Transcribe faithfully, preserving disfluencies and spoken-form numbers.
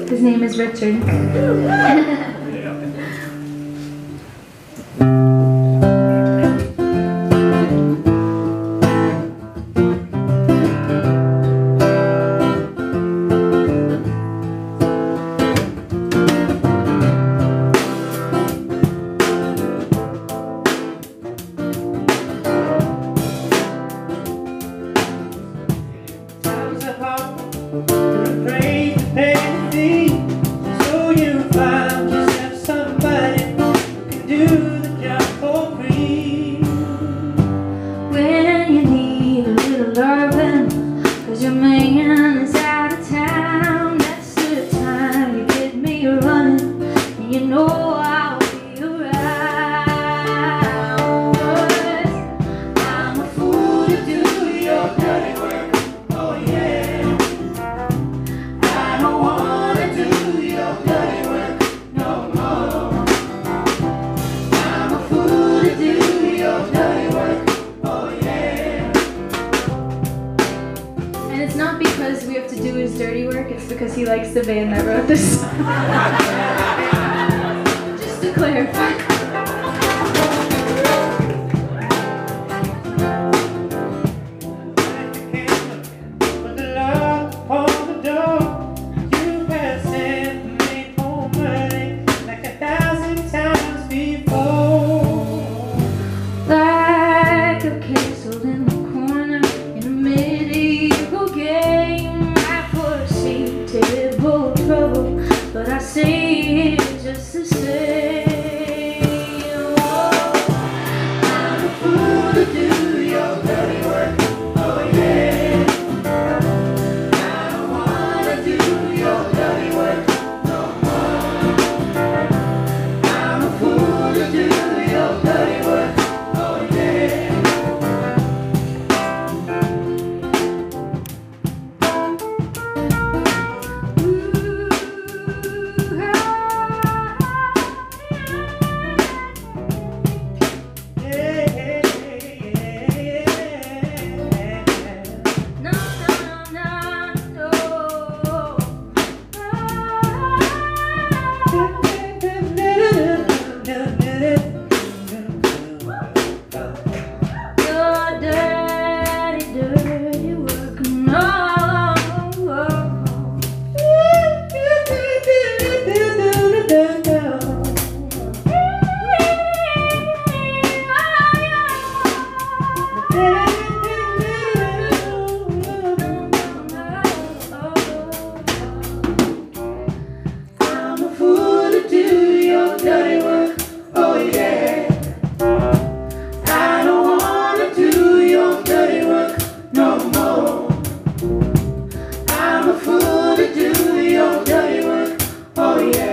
His name is Richard. Because he likes the band that wrote this song. Just to clarify. But I see it just the same. Oh, I'm a fool to do your dirty work. Oh yeah. I don't wanna do your dirty work no more. I'm a fool to do your dirty work. Oh yeah. Oh yeah.